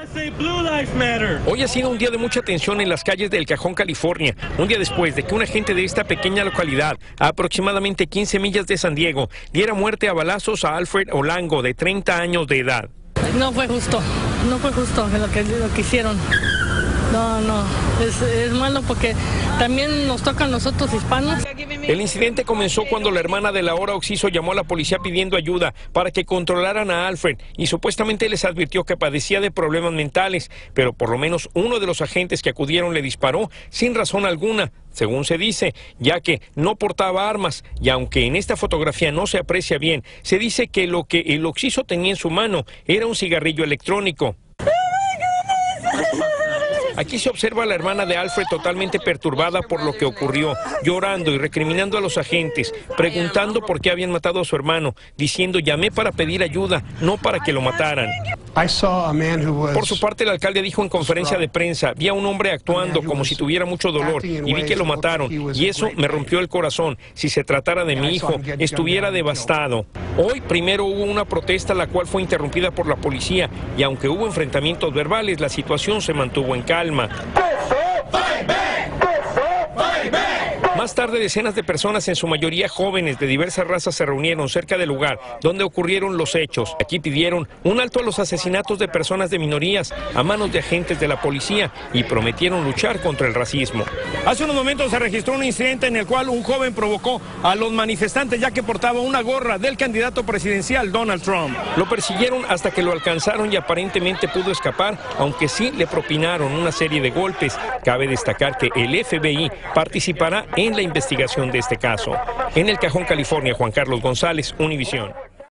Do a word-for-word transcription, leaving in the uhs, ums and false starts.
Hoy ha sido un día de mucha tensión en las calles del Cajón, California, un día después de que un agente de esta pequeña localidad, a aproximadamente quince millas de San Diego, diera muerte a balazos a Alfred Olango, de treinta años de edad. No fue justo, no fue justo lo que, lo que hicieron. No, no, es, es malo porque también nos tocan nosotros hispanos. El incidente comenzó cuando la hermana de Laura Oxiso llamó a la policía pidiendo ayuda para que controlaran a Alfred y supuestamente les advirtió que padecía de problemas mentales, pero por lo menos uno de los agentes que acudieron le disparó sin razón alguna, según se dice, ya que no portaba armas, y aunque en esta fotografía no se aprecia bien, se dice que lo que el Oxiso tenía en su mano era un cigarrillo electrónico. Aquí se observa a la hermana de Alfred totalmente perturbada por lo que ocurrió, llorando y recriminando a los agentes, preguntando por qué habían matado a su hermano, diciendo llamé para pedir ayuda, no para que lo mataran. Por su parte, el alcalde dijo en conferencia de prensa, vi a un hombre actuando como si tuviera mucho dolor y vi que lo mataron y eso me rompió el corazón. Si se tratara de mi hijo, estuviera devastado. Hoy primero hubo una protesta la cual fue interrumpida por la policía y aunque hubo enfrentamientos verbales, la situación se mantuvo en calma. Más tarde, decenas de personas, en su mayoría jóvenes de diversas razas, se reunieron cerca del lugar donde ocurrieron los hechos. Aquí pidieron un alto a los asesinatos de personas de minorías a manos de agentes de la policía y prometieron luchar contra el racismo. Hace unos momentos se registró un incidente en el cual un joven provocó a los manifestantes ya que portaba una gorra del candidato presidencial Donald Trump. Lo persiguieron hasta que lo alcanzaron y aparentemente pudo escapar, aunque sí le propinaron una serie de golpes. Cabe destacar que el F B I participará en la investigación de este caso. En el Cajón, California, Juan Carlos González, Univisión.